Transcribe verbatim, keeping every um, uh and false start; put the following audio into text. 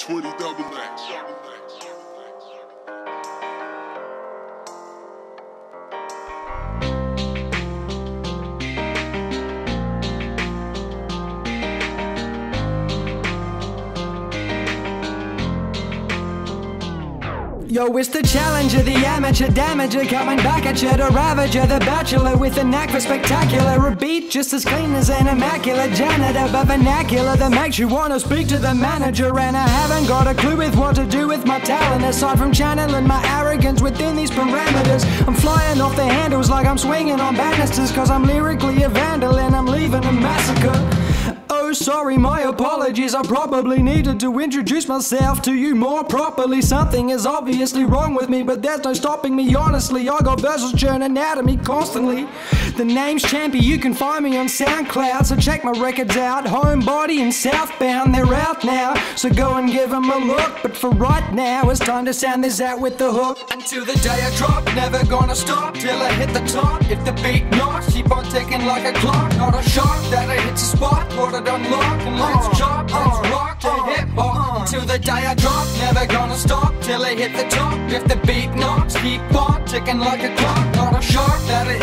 twenty double X. Yo, it's the challenger, the amateur damager, coming back at you, the ravager, the bachelor with a knack for spectacular. A beat just as clean as an immaculate janitor, but vernacular that makes you want to speak to the manager. And I haven't got a clue with what to do with my talent, aside from channeling my arrogance within these parameters. I'm flying off the handles like I'm swinging on banisters, cause I'm lyrically a vandal and I'm leaving a massacre. Oh, sorry, my apologies. I probably needed to introduce myself to you more properly. Something is obviously wrong with me, but there's no stopping me, honestly. I got verses churning out of me constantly. The name's Champi, you can find me on SoundCloud, so check my records out. Homebody and Southbound, they're out now, so go and give them a look. But for right now, it's time to sound this out with the hook. Until the day I drop, never gonna stop till I hit the top. If the beat knocks, keep on ticking like a clock. Not a shock that it hits a spot, what it unlock, and let's chop, let's rock to hip hop. Until the day I drop, never gonna stop till I hit the top. If the beat knocks, keep on ticking like a clock. Not a shock that it